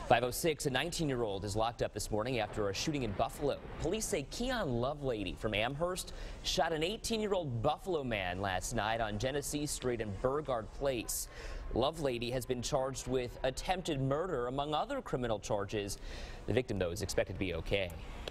5:06, a 19-year-old is locked up this morning after a shooting in Buffalo. Police say Keyon Lovelady from Amherst shot an 18-year-old Buffalo man last night on Genesee Street in Burgard Place. Lovelady has been charged with attempted murder, among other criminal charges. The victim, though, is expected to be okay.